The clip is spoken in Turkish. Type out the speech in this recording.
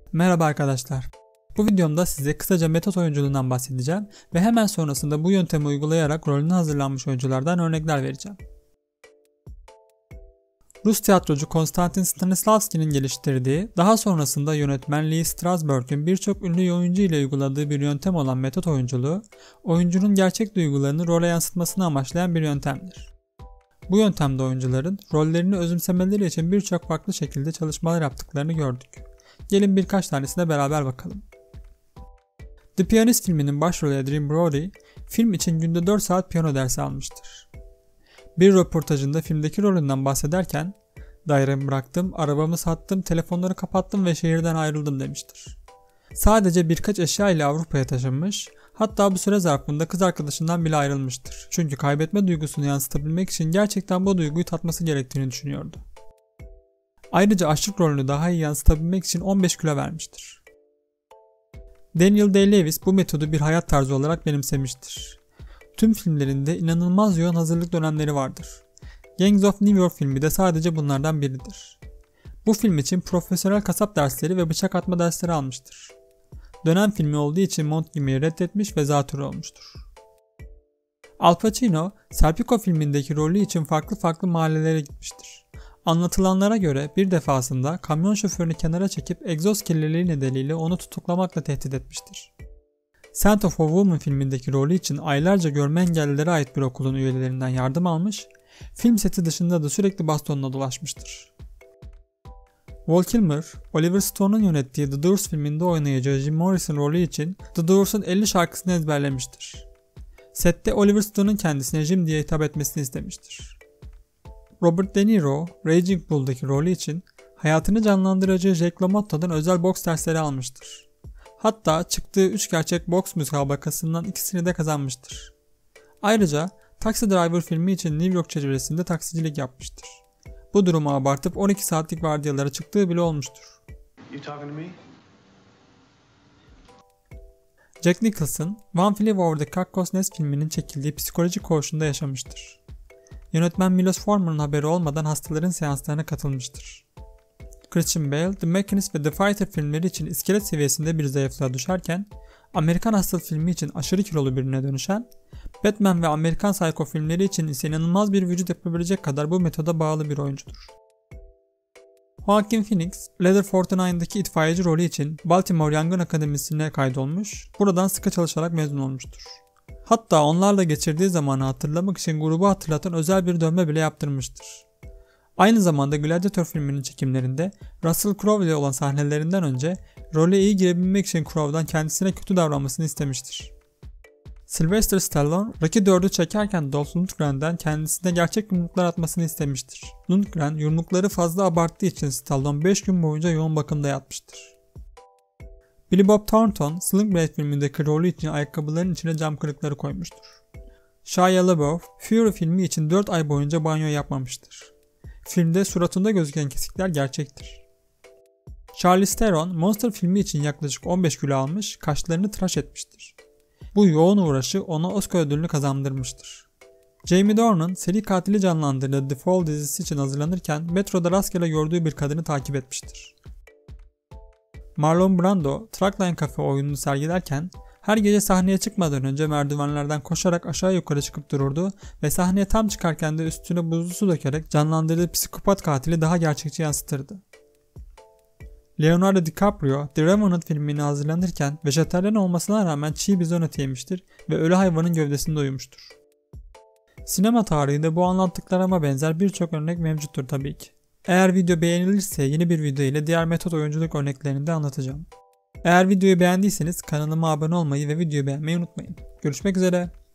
Merhaba arkadaşlar. Bu videomda size kısaca metot oyunculuğundan bahsedeceğim ve hemen sonrasında bu yöntemi uygulayarak rolüne hazırlanmış oyunculardan örnekler vereceğim. Rus tiyatrocu Konstantin Stanislavski'nin geliştirdiği, daha sonrasında yönetmen Lee Strasberg'in birçok ünlü oyuncu ile uyguladığı bir yöntem olan metot oyunculuğu, oyuncunun gerçek duygularını role yansıtmasını amaçlayan bir yöntemdir. Bu yöntemde oyuncuların rollerini özümsemeleri için birçok farklı şekilde çalışmalar yaptıklarını gördük. Gelin birkaç tanesine beraber bakalım. The Pianist filminin başrolü Adrien Brody, film için günde 4 saat piyano dersi almıştır. Bir röportajında filmdeki rolünden bahsederken, "Dairemi bıraktım, arabamı sattım, telefonları kapattım ve şehirden ayrıldım" demiştir. Sadece birkaç eşya ile Avrupa'ya taşınmış, hatta bu süre zarfında kız arkadaşından bile ayrılmıştır. Çünkü kaybetme duygusunu yansıtabilmek için gerçekten bu duyguyu tatması gerektiğini düşünüyordu. Ayrıca aşık rolünü daha iyi yansıtabilmek için 15 kilo vermiştir. Daniel Day-Lewis bu metodu bir hayat tarzı olarak benimsemiştir. Tüm filmlerinde inanılmaz yoğun hazırlık dönemleri vardır. Gangs of New York filmi de sadece bunlardan biridir. Bu film için profesyonel kasap dersleri ve bıçak atma dersleri almıştır. Dönem filmi olduğu için mont giymeyi reddetmiş ve zatürre olmuştur. Al Pacino, Serpico filmindeki rolü için farklı mahallelere gitmiştir. Anlatılanlara göre bir defasında kamyon şoförünü kenara çekip egzoz kirliliği nedeniyle onu tutuklamakla tehdit etmiştir. Scent of a Woman filmindeki rolü için aylarca görme engellilere ait bir okulun üyelerinden yardım almış, film seti dışında da sürekli bastonla dolaşmıştır. Val Kilmer, Oliver Stone'un yönettiği The Doors filminde oynayacağı Jim Morrison rolü için The Doors'un 50 şarkısını ezberlemiştir. Sette Oliver Stone'un kendisine Jim diye hitap etmesini istemiştir. Robert De Niro, Raging Bull'daki rolü için hayatını canlandıracağı Jack LaMotta'dan özel boks dersleri almıştır. Hatta çıktığı 3 gerçek boks müsabakasından ikisini de kazanmıştır. Ayrıca Taxi Driver filmi için New York çevresinde taksicilik yapmıştır. Bu durumu abartıp 12 saatlik vardiyalara çıktığı bile olmuştur. Jack Nicholson, One Flew Over the Cuckoo's Nest filminin çekildiği psikolojik koğuşunda yaşamıştır. Yönetmen Milos Forman'ın haberi olmadan hastaların seanslarına katılmıştır. Christian Bale, The Machinist ve The Fighter filmleri için iskelet seviyesinde bir zayıflığa düşerken, Amerikan Hustle filmi için aşırı kilolu birine dönüşen, Batman ve Amerikan Psycho filmleri için ise inanılmaz bir vücut yapabilecek kadar bu metoda bağlı bir oyuncudur. Joaquin Phoenix, Leather 49'daki itfaiyeci rolü için Baltimore Yangın Akademisi'ne kaydolmuş, buradan sıkı çalışarak mezun olmuştur. Hatta onlarla geçirdiği zamanı hatırlamak için grubu hatırlatan özel bir dövme bile yaptırmıştır. Aynı zamanda Gladiator filminin çekimlerinde Russell Crowe ile olan sahnelerinden önce role iyi girebilmek için Crowe'dan kendisine kötü davranmasını istemiştir. Sylvester Stallone, Rocky 4'ü çekerken Dolph Lundgren'den kendisine gerçek yumruklar atmasını istemiştir. Lundgren yumrukları fazla abarttığı için Stallone 5 gün boyunca yoğun bakımda yatmıştır. Billy Bob Thornton, Sling Blade filmindeki rolü için ayakkabıların içine cam kırıkları koymuştur. Shia LaBeouf, Fury filmi için 4 ay boyunca banyo yapmamıştır. Filmde suratında gözüken kesikler gerçektir. Charlize Theron, Monster filmi için yaklaşık 15 kilo almış, kaşlarını tıraş etmiştir. Bu yoğun uğraşı ona Oscar ödülünü kazandırmıştır. Jamie Dornan, seri katili canlandırdığı The Fall dizisi için hazırlanırken metroda rastgele gördüğü bir kadını takip etmiştir. Marlon Brando, Truckline Cafe oyununu sergilerken her gece sahneye çıkmadan önce merdivenlerden koşarak aşağı yukarı çıkıp dururdu ve sahneye tam çıkarken de üstüne buzlu su dökerek canlandırdığı psikopat katili daha gerçekçi yansıtırdı. Leonardo DiCaprio, The Revenant filmini hazırlanırken vejetaryen olmasına rağmen çiğ bizon eti yemiştir ve ölü hayvanın gövdesinde uyumuştur. Sinema tarihinde bu anlattıklarıma benzer birçok örnek mevcuttur tabii ki. Eğer video beğenilirse yeni bir video ile diğer metot oyunculuk örneklerini de anlatacağım. Eğer videoyu beğendiyseniz kanalıma abone olmayı ve videoyu beğenmeyi unutmayın. Görüşmek üzere.